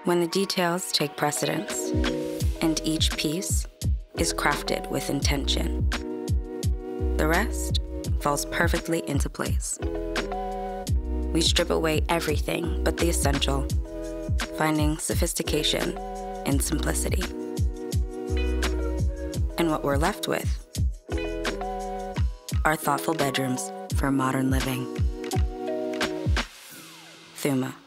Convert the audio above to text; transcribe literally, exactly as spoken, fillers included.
when the details take precedence and each piece is crafted with intention, the rest falls perfectly into place. We strip away everything but the essential, finding sophistication in simplicity. And what we're left with are thoughtful bedrooms for modern living. Thuma.